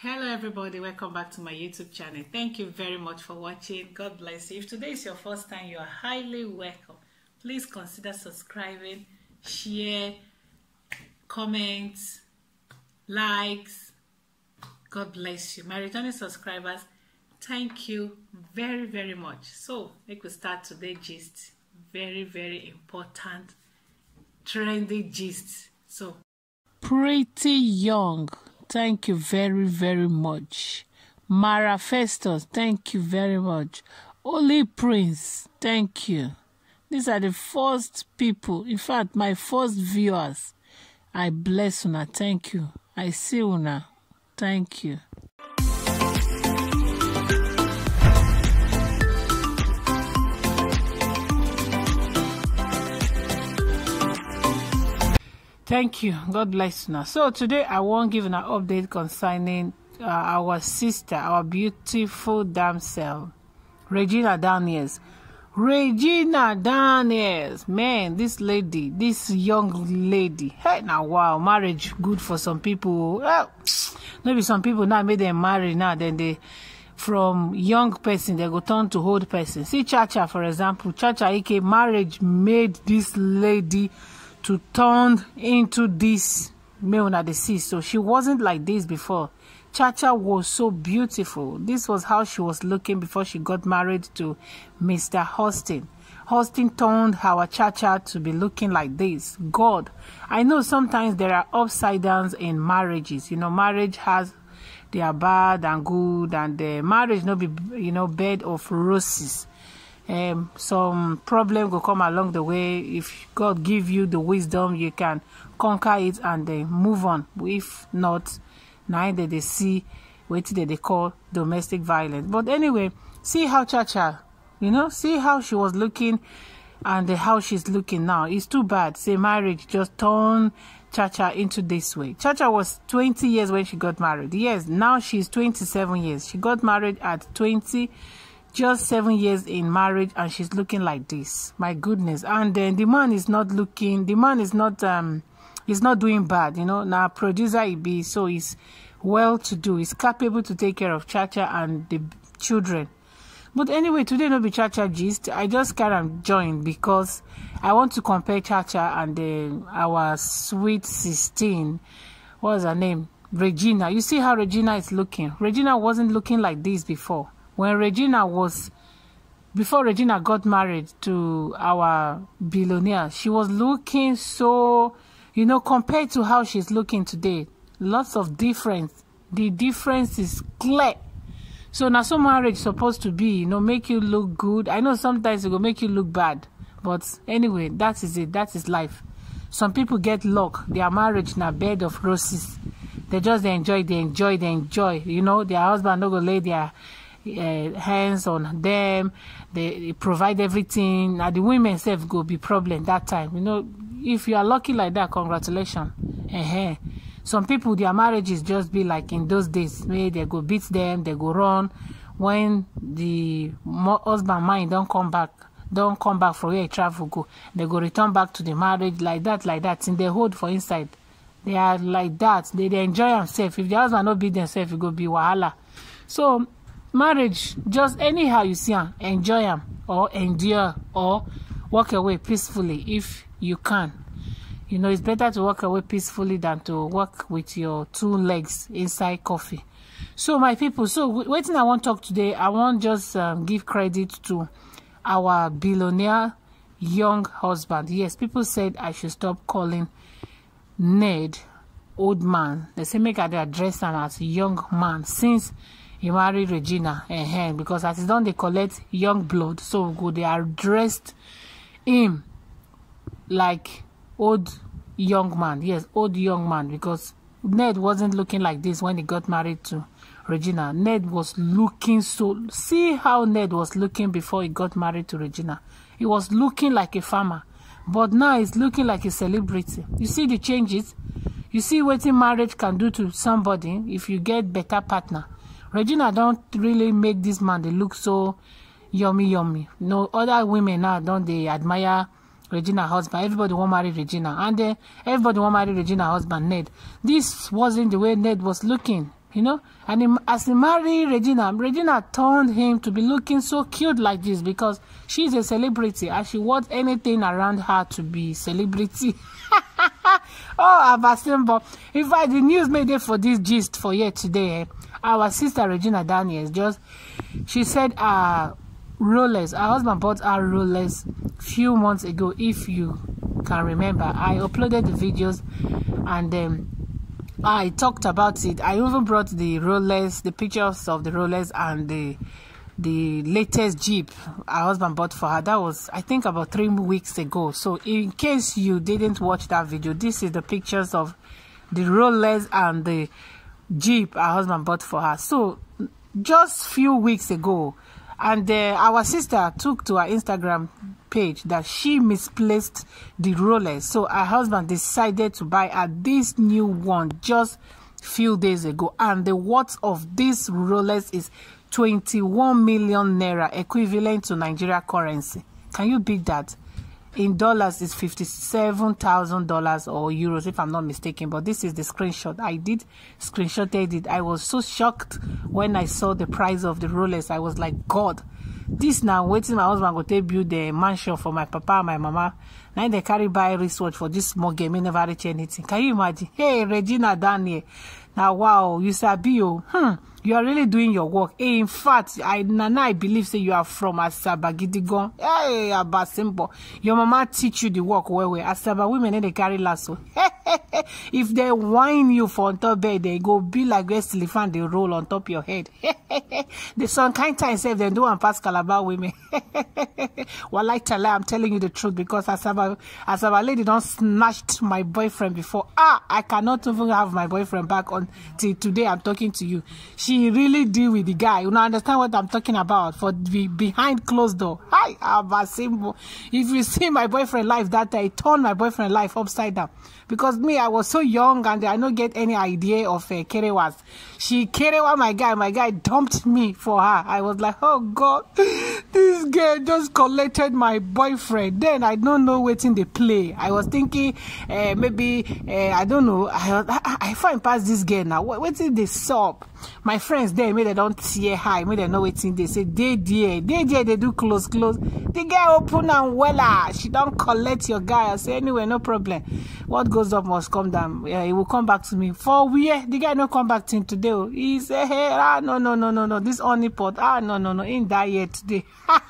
Hello everybody, welcome back to my YouTube channel. Thank you very much for watching. God bless you. If today is your first time, you are highly welcome. Please consider subscribing, share, comments, likes. God bless you. My returning subscribers, thank you very much. So make we start today's gist. Very important trendy gist. So Pretty Young, thank you very much. Mara Festus, thank you very much. Holy Prince, thank you. These are the first people, in fact, my first viewers. I bless una, thank you. I see una, thank you. Thank you. God bless you. So today I won't give an update concerning our sister, our beautiful damsel, Regina Daniels. Regina Daniels, man, this lady, this young lady. Hey, now wow, marriage good for some people. Well, maybe some people now made them marry now, then they from young person they go turn to old person. See Chacha, for example. Chacha Ike, marriage made this lady to turn into this male na the sea. So she wasn't like this before. Chacha was so beautiful. This was how she was looking before she got married to Mr. Austin. Austin turned our Chacha to be looking like this. God, I know sometimes there are upside downs in marriages. You know, marriage has their bad and good, and the marriage no be, you know, bed of roses. Some problem will come along the way. If God give you the wisdom, you can conquer it and then move on. If not, now they see what they call domestic violence. But anyway, see how Chacha, you know, see how she was looking and how she's looking now. It's too bad. Say marriage just turned Chacha into this way. Chacha was 20 years when she got married. Yes, now she's 27 years. She got married at 20. Just 7 years in marriage, and she's looking like this. My goodness. And then the man is not looking, the man is not he's not doing bad, you know. Now producer he be, so he's well to do, he's capable to take care of Chacha and the children. But anyway, today no be Chacha gist. I just can't join because I want to compare Chacha and our sweet 16. What's her name? Regina. You see how Regina is looking. Regina wasn't looking like this before. When before Regina got married to our billionaire, she was looking so, you know, compared to how she's looking today, lots of difference. The difference is clear. So now some marriage is supposed to be, you know, make you look good. I know sometimes it will make you look bad, but anyway, that is it. That is life. Some people get luck. Their marriage in a bed of roses. They just enjoy. You know, their husband no go lay their hands on them. They provide everything. Now the women self go be problem that time. You know, if you are lucky like that, congratulations. Some people, their marriages just be like in those days where they go beat them, they go run. When the husband mind don't come back from where he travel go, they go return back to the marriage like that in the hold for inside. They are like that. They enjoy themselves. If the husband not beat themselves, it go be wahala. So marriage, just anyhow you see them, enjoy them or endure or walk away peacefully if you can. You know, it's better to walk away peacefully than to walk with your two legs inside coffee. So my people, so waiting I want to talk today, I want just give credit to our billionaire young husband. Yes, people said I should stop calling Ned old man. They say make I address him as young man since he married Regina, because as it's done they collect young blood, so good they addressed him like old young man. Yes, old young man, because Ned wasn't looking like this when he got married to Regina. Ned was looking so, see how Ned was looking before he got married to Regina. He was looking like a farmer, but now he's looking like a celebrity. You see the changes. You see what marriage can do to somebody if you get better partner. Regina don't really make this man they look so yummy. No other women now don't they admire Regina husband. Everybody want marry Regina, and everybody want marry Regina husband Ned. This wasn't the way Ned was looking you know. And as he married Regina, Regina turned him to be looking so cute like this because she's a celebrity and she wants anything around her to be celebrity. Oh, Abasimbo. In fact, the news made it for this gist for here today. Our sister Regina Daniels she said Rolex, her husband bought her Rolex few months ago, if you can remember. I uploaded the videos and I talked about it. I even brought the Rolex, the pictures of the Rolex and the latest Jeep her husband bought for her. That was, I think, about 3 weeks ago. So in case you didn't watch that video, this is the pictures of the Rolex and the Jeep her husband bought for her. So just few weeks ago, and our sister took to her Instagram page that she misplaced the Rolex. So her husband decided to buy her this new one just few days ago. And the worth of this Rolex is 21 million naira, equivalent to Nigeria currency. Can you beat that? In dollars, it's $57,000 or euros, if I'm not mistaken. But this is the screenshot. I did screenshotted it. I was so shocked when I saw the price of the Rolex. I was like, God, this now waiting my husband go take build the mansion for my papa and my mama. Now they carry buy wristwatch for this small game. They never reach anything. Can you imagine? Hey, Regina Daniel. Now, wow, you sabi you. You are really doing your work. Hey, in fact, I believe say you are from Asaba Gidigon. Hey, Abasimbo. Your mama teach you the work well. Asaba women they carry lasso. If they whine you for on top bed, they go be like a elephant. They roll on top your head. The some kind time say they do and pass Calabar women. Well, like tell I'm telling you the truth because Asaba lady don't snatched my boyfriend before. I cannot even have my boyfriend back on till today. I'm talking to you. She really deal with the guy. You know, understand what I'm talking about for the behind closed door. Hi, Abasimbo. If you see my boyfriend life that day, I turned my boyfriend life upside down. Because me, I was so young and I don't get any idea of Kerewas. She Kerewa my guy dumped me for her. I was like, oh God, this girl just collected my boyfriend. Then I don't know what in the play. I was thinking maybe, I don't know, I find past this girl now. What's in the sub? My friends there, maybe they don't see high, maybe they know what's in they say, they do close. The girl open and wella. She don't collect your guy. I say, anyway, no problem. What goes up must come down. Yeah, he will come back to me. For where? The guy no come back to him today. He say, hey, no. This only pot. No. In that yet today.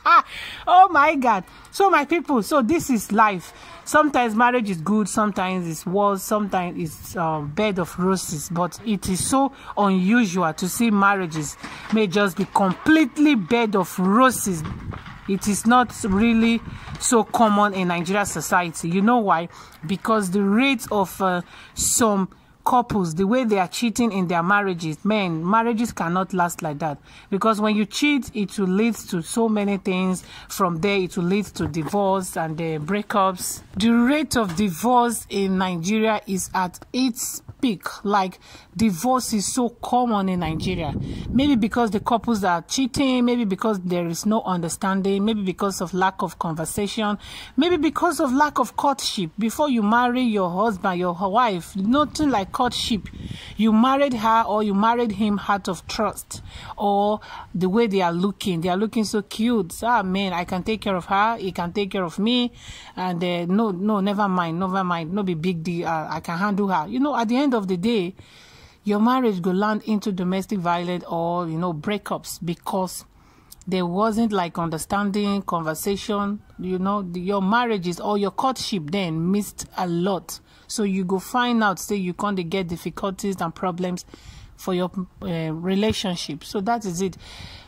Oh my God. So my people, so this is life. Sometimes marriage is good, sometimes it's worse, sometimes it's bed of roses. But it is so unusual to see marriages may just be completely bed of roses. It is not really so common in Nigeria society. You know why? Because the rate of some couples, the way they are cheating in their marriages, man, marriages cannot last like that. Because when you cheat, it will lead to so many things. From there, it will lead to divorce and breakups. The rate of divorce in Nigeria is at its peak. Like, divorce is so common in Nigeria. Maybe because the couples are cheating, maybe because there is no understanding, maybe because of lack of conversation, maybe because of lack of courtship. Before you marry your husband, your wife, nothing like courtship. You married her or you married him out of trust, or the way they are looking so cute. Man, I can take care of her, he can take care of me, and no, never mind, no be big deal. I can handle her. You know, at the end of the day, your marriage go land into domestic violence or, you know, breakups because there wasn't like understanding, conversation. You know, your marriages or your courtship then missed a lot. So you go find out, say you can't get difficulties and problems for your relationship. So that is it.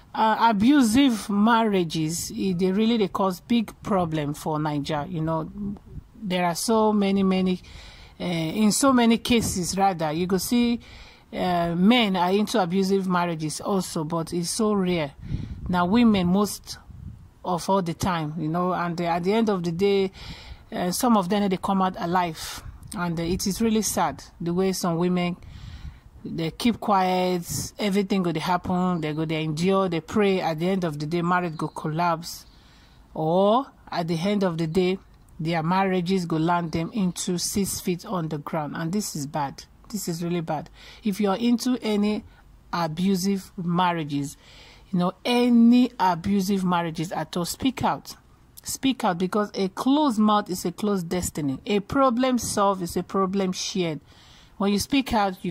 Abusive marriages, they cause big problem for Nigeria. You know, there are so many in so many cases rather you go see men are into abusive marriages also, but it's so rare. Now women most of all the time, you know, and at the end of the day, some of them they come out alive, and it is really sad the way some women they keep quiet, everything go to happen, they endure, they pray. At the end of the day, marriage go collapse, or at the end of the day, their marriages go land them into 6 feet on the ground. And this is bad. This is really bad. If you're into any abusive marriages, you know, any abusive marriages at all, speak out. Speak out, because a closed mouth is a closed destiny. A problem solved is a problem shared. When you speak out, you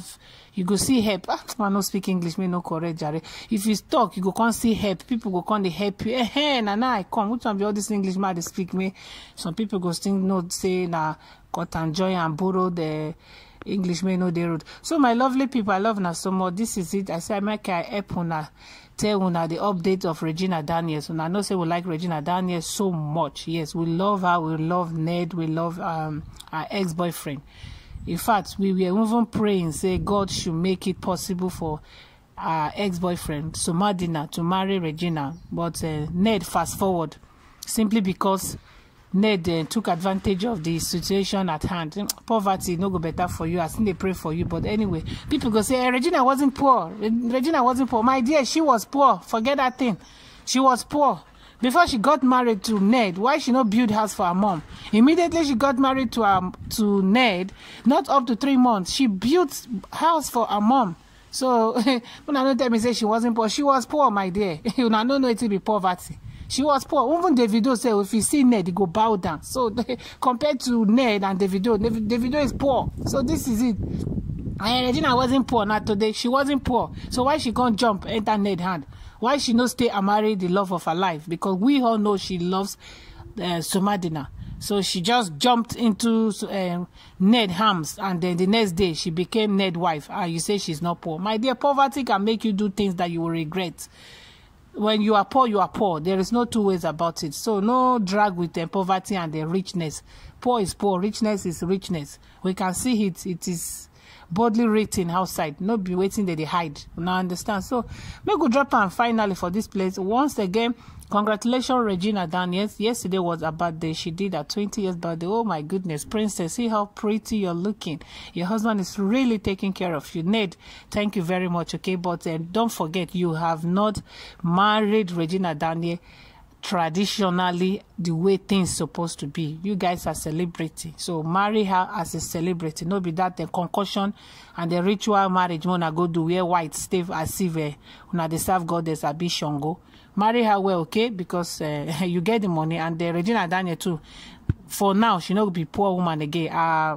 go see help. I no speak English, me no correct, Jare. If you talk, you go can't see help. People go can't help you. Now I come. Which one be all this English man they speak me? Some people go still not say na cut and joy and borrow the English may know the road. So my lovely people, I love una so much. This is it. I say I make I help una. Tell una the update of Regina Daniels. And I know say we like Regina Daniels so much. Yes, we love her. We love Ned. We love our ex-boyfriend. In fact, we were even praying, say God should make it possible for our ex-boyfriend, Somadina, to marry Regina. But Ned fast forward, simply because Ned took advantage of the situation at hand. Poverty no go better for you. I think they pray for you. But anyway, people go say, hey, Regina wasn't poor. Regina wasn't poor. My dear, she was poor. Forget that thing. She was poor. Before she got married to Ned, why she not build house for her mom? Immediately she got married to Ned, not up to 3 months, she built house for her mom. So when I don't tell me say she wasn't poor, she was poor, my dear. You don't know it to be poverty. She was poor. Even Davido said if you see Ned, he go bow down. So compared to Ned and Davido is poor. So this is it. And Regina wasn't poor, not today. She wasn't poor. So why she can't jump enter Ned hand? Why she not stay and marry the love of her life? Because we all know she loves Somadina. So she just jumped into Ned Hams, and then the next day she became Ned's wife. And you say she's not poor. My dear, poverty can make you do things that you will regret. When you are poor, you are poor. There is no two ways about it. So no drag with the poverty and the richness. Poor is poor. Richness is richness. We can see it. It is boldly written outside. Not be waiting that they hide. Now understand. So make we drop and finally for this place. Once again, congratulations, Regina Daniels. Yesterday was her birthday. She did her 20 years birthday. Oh my goodness, princess, see how pretty you're looking. Your husband is really taking care of you. Ned, thank you very much. Okay, but don't forget, you have not married Regina Daniels traditionally the way things supposed to be. You guys are celebrity, so marry her as a celebrity. No be that the concussion and the ritual marriage wanna go do wear white, stay as if una dey serve goddess abi Shango. Marry her well, okay, because you get the money. And the Regina Daniels too, for now she not be poor woman again.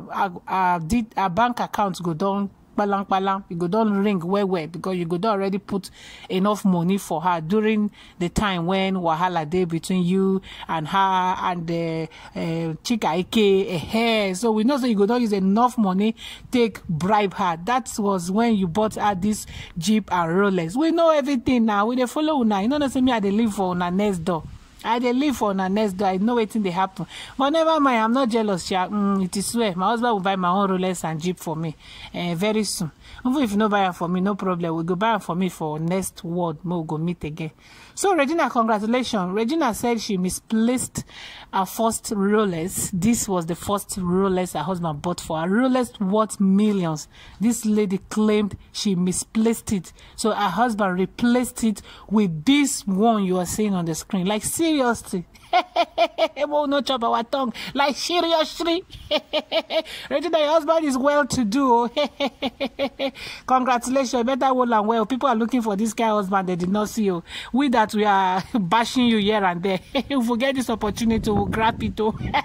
Our bank account go down balang. You go down ring well because you go down already put enough money for her during the time when wahala day between you and her and the Chika Ike. So we know that you go down use enough money take bribe her. That was when you bought her this Jeep and Rolex. We know everything now. We dey follow una. You know say me I dey live for una next door. I dey live for una next door. I know wetin dey happen. But never mind, I'm not jealous. It is swear. My husband will buy my own Rolex and Jeep for me very soon. Even if you no buy it for me, no problem. We go buy it for me for next world. We'll go meet again. So Regina, congratulations. Regina said she misplaced her first Rolex. This was the first Rolex her husband bought for her. Rolex worth millions. This lady claimed she misplaced it. So her husband replaced it with this one you are seeing on the screen. Like seriously. We'll not chop our tongue. Like seriously. Regina, your husband is well to do. Congratulations. Better well and well. People are looking for this guy husband. They did not see you. We that we are bashing you here and there. If we get this opportunity, we'll grab it.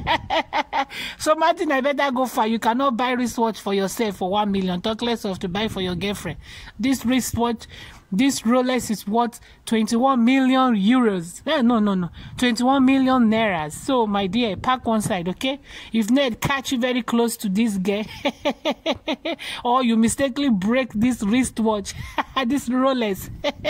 So Martin, I better go far. You cannot buy wristwatch for yourself for 1 million. Talk less of to buy for your girlfriend. This wristwatch, this Rolex is worth 21 million euros. No. 21 million nairas. So, my dear, pack one side, okay? If Ned catch you very close to this guy, or you mistakenly break this wristwatch, this Rolex,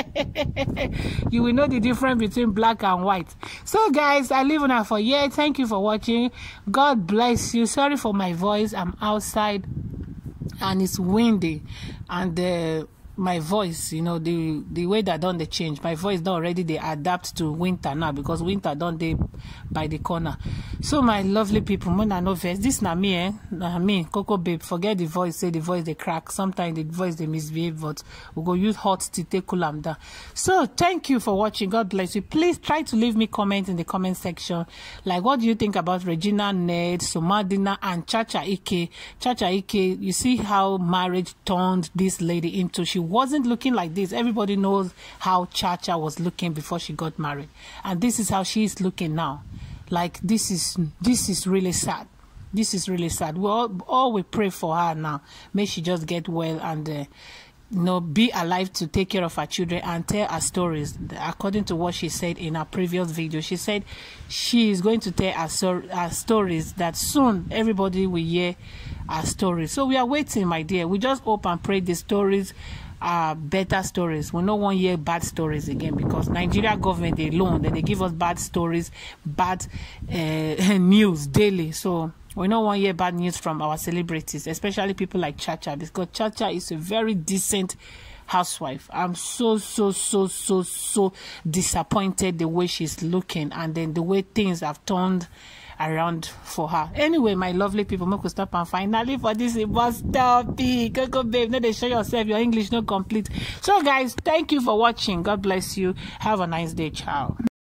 you will know the difference between black and white. So, guys, I leave now for here. Thank you for watching. God bless you. Sorry for my voice. I'm outside, and it's windy, and my voice, you know, the way that don't they change. My voice don't already they adapt to winter now because winter don't they by the corner. So my lovely people, when I know this na me, Coco babe. Forget the voice. Say the voice they crack. Sometimes the voice they misbehave, but we go use hot to take cool them down. So thank you for watching. God bless you. Please try to leave me comment in the comment section. Like, what do you think about Regina, Ned, Somadina, and Chacha Ike? Chacha Ike, you see how marriage turned this lady into. She wasn't looking like this. Everybody knows how Chacha was looking before she got married, and this is how she is looking now. Like, this is really sad. This is really sad. We pray for her now. May she just get well and be alive to take care of her children and tell her stories. According to what she said in her previous video, she said she is going to tell her stories, that soon everybody will hear her stories. So we are waiting, my dear. We just hope and pray the stories are better stories. We don't want to hear bad stories again, because Nigeria government alone, they give us bad stories, bad news daily. So we don't want to hear bad news from our celebrities, especially people like Chacha, because Chacha is a very decent housewife. I'm so disappointed the way she's looking, and then the way things have turned around for her. Anyway, my lovely people, make we stop and finally for this bus topic. Go babe, no, they show yourself, your English not complete. So guys, thank you for watching. God bless you. Have a nice day. Ciao.